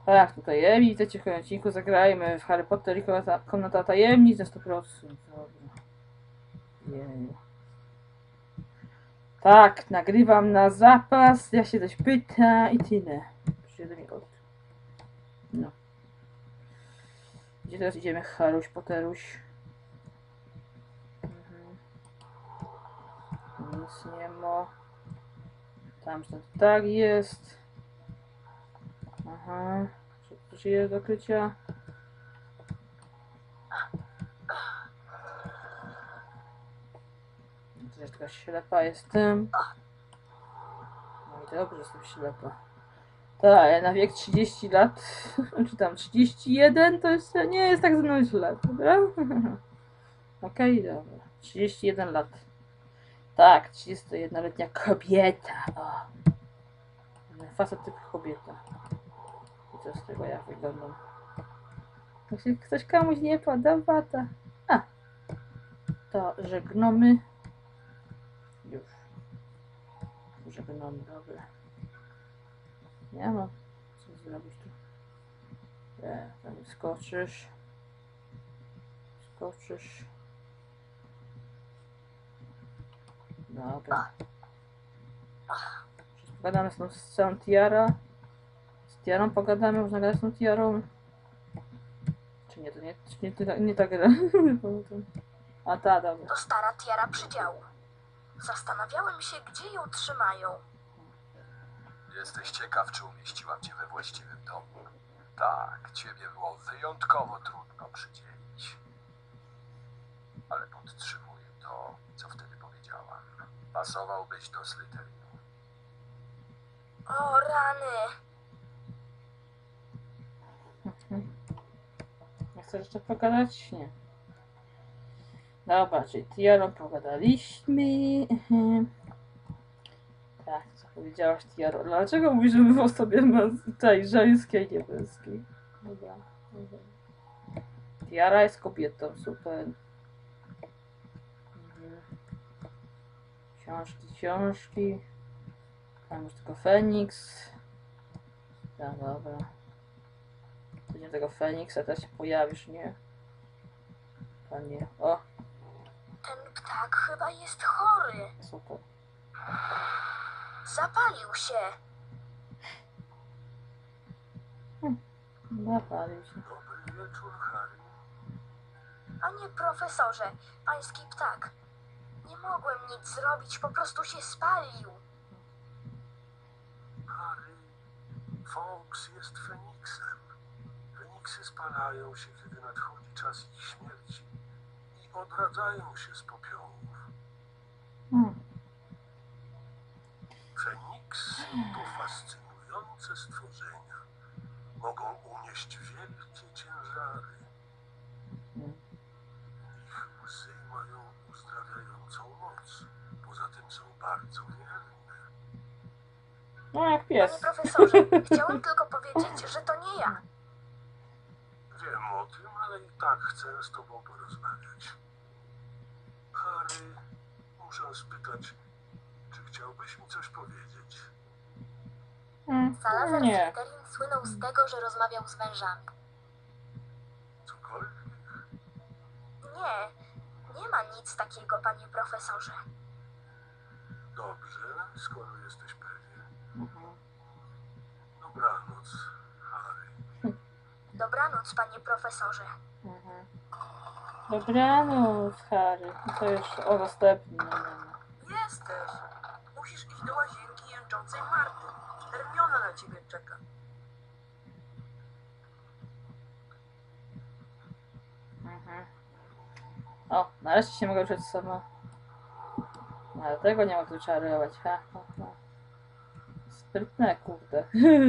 Tak, to tajemnic. W dzisiejszym odcinku zagrajmy w Harry Potter i Komnata Tajemnic na 100%. Dobra. Jej. Tak, nagrywam na zapas, jak się coś pyta i tyle. 7 minut. No. Gdzie teraz idziemy? Haruś, Potteruś. Nic nie ma. Tam to tak jest. Aha. Coś jest do krycia. Też taka ślepa jestem. No i dobrze, jestem ślepa. Tak, na wiek 30 lat, czy tam 31, to jest, nie jest tak ze mną źle, dobra? Okej, dobra. 31 lat. Tak, 31-letnia kobieta. O. Facet typ kobieta. I co z tego, jak wyglądam? Jeśli ktoś komuś nie podoba, to... To żegnamy. Już. Żegnamy, dobra. Nie ma. Co zrobić tu? Tam skoczysz. Skoczysz. Dobra. Pogadamy z całą Tiara. Z Tiarą pogadamy, można gadać z tą Tiarą. Czy nie, to nie ta gra. A ta, dobra. To stara Tiara przydziału. Zastanawiałem się, gdzie ją trzymają. Jesteś ciekaw, czy umieściłam cię we właściwym domu. Tak, ciebie było wyjątkowo trudno przydzielić. Ale podtrzymuję to, co wtedy powiedziałam. Pasowałbyś do Slytherinu. O rany! Nie chcesz jeszcze pogadać? Nie. Dobra, czyli Tiarą pogadaliśmy. Tak, co powiedziałaś, Tiaro? Dlaczego mówisz, że było sobie tej żeńskiej, niebieskiej? Dobra, dobra. Tiara jest kobietą, super. Książki. Tam już tylko Feniks. Tak, dobra. Będzie tego Feniksa, teraz się pojawisz, nie? Panie. O, Ten ptak chyba jest chory. super. Zapalił się. Zapalił się. Dobry wieczór, Harry. Panie profesorze, pański ptak. Nie mogłem nic zrobić, po prostu się spalił. Harry, Fawkes jest Feniksem. Feniksy spalają się, kiedy nadchodzi czas ich śmierci i odradzają się z popiołów. Feniksy to fascynujące stworzenia. Mogą unieść wielkie ciężary. Ich łzy mają uzdrawiającą moc. Poza tym są bardzo wierne. No jak Panie pies. profesorze, chciałem tylko powiedzieć, że to nie ja. Wiem o tym, ale i tak chcę z tobą porozmawiać. Harry, muszę spytać, czy chciałbyś mi coś powiedzieć? Salazar Nie. Slytherin słynął z tego, że rozmawiał z wężami. Cokolwiek? Nie ma nic takiego, panie profesorze. Dobrze, skoro jesteś pewien. Dobranoc, Harry. Dobranoc, panie profesorze. Dobranoc, Harry. To jeszcze o następnym. Jesteś. Musisz iść do łazienki jęczącej Marty. Hermiona na ciebie czeka. O, nareszcie się mogę ruszać sama. No, ale tego nie mogę czarować. Ha, ha, ha. Sprytne, kurde.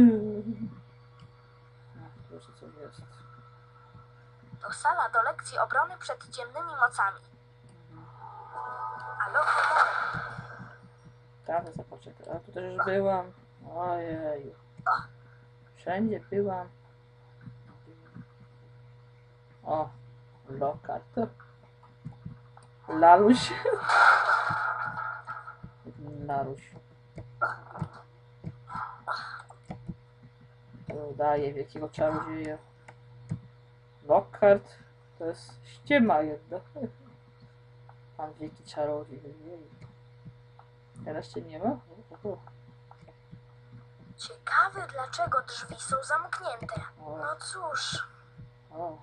No, proszę, co jest. To sala do lekcji obrony przed ciemnymi mocami. Alohomora. Tam zapoczekaj. A tu też już byłam. Ojej. Wszędzie byłam. O, lokal to. Laluś. Laluś. udaje wielkiego czarodzieja. Lockhart to jest ściema jedna. Pan wielki czarodziej. Jej. Teraz cię nie ma? Ciekawe, dlaczego drzwi są zamknięte. O. No cóż, O.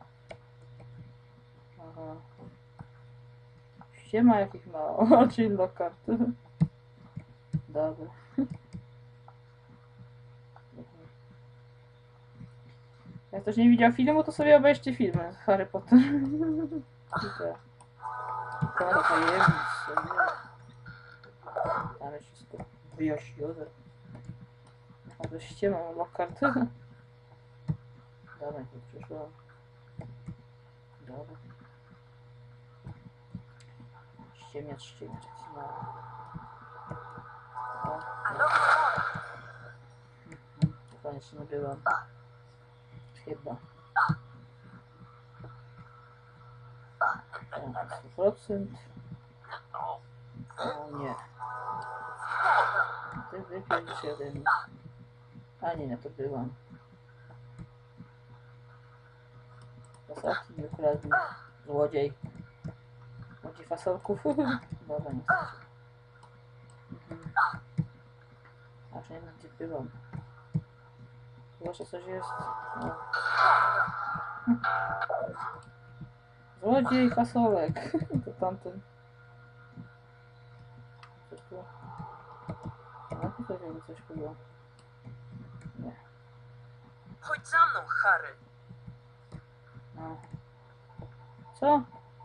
Aha. Ściema jakich mało. Czyli Lockhart. Dobra. Jak ktoś nie widział filmu, to sobie obejrzcie filmy Harry Potter. I te. To tajemnic. Tam jest wszystko wyjaśnione. A to ściema Lockhart. Dobra, to przyszło. Dobra. Ściemiacz, jaki mały. O, Alohomora. to koniecznie byłam. Chyba. Tak, 100%. O nie. Ty wypierdź się ode mnie. A nie, to byłam. Fasolki mi ukradł. Złodziej. Złodziej fasolków. Dobra, nie chcę. Aż nie wiem, gdzie byłam. Zwłaszcza coś jest. O. Złodziej fasolek. To tamten. Co tu? A tutaj jakby coś było. Nie. Chodź za mną, Harry. No. Co?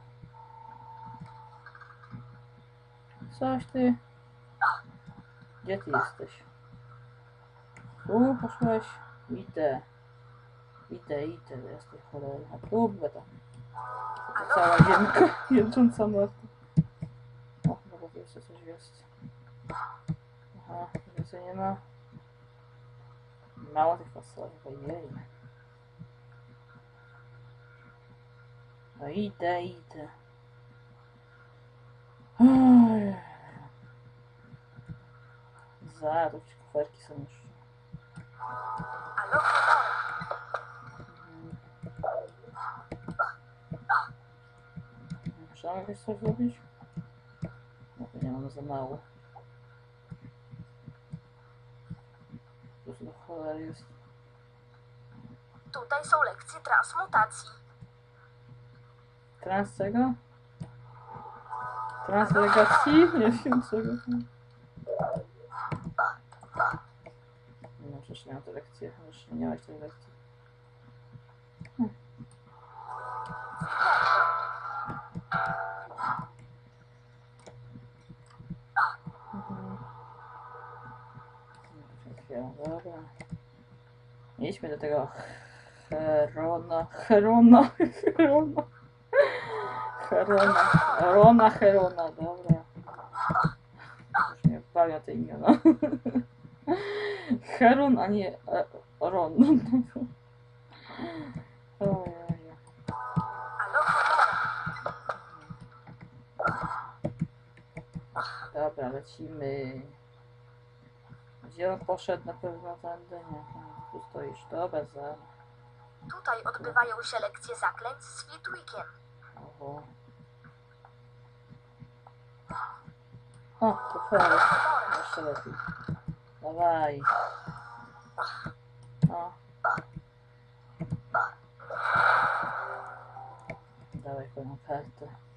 Coś ty? Gdzie ty jesteś? Tu poszłaś? Idę. Idę, jesteś cholery. A tu beta. To cała ziemka. Jęcząca morta. O, chyba tu jeszcze coś jest. Aha, więcej nie ma. Mało tych fasoli, ojej. No idę. Oj. To ci kuferki są już. Alohomora. Trzeba jakoś coś zrobić? No to nie mam za mało. Co to za cholery jest? Tutaj są lekcje transmutacji. Trans czego? Translegacji? Nie wiem czego. No przecież miałem te lekcje. Już nie miałeś tej lekcji. Dobra. Idźmy do tego Herona, dobra. Już mnie bawią te imiona. Heron, a nie Ron. Ojej. Alohomora. Dobra, lecimy. Gdzie on poszedł? Na pewno tędy, nie. Tu stoisz, dobra, za. Tutaj odbywają się lekcje zaklęć z Flitwickiem. Oho. O, to fajnie. Jeszcze lepiej. Dawaj. O. Dawaj kolejną kartę.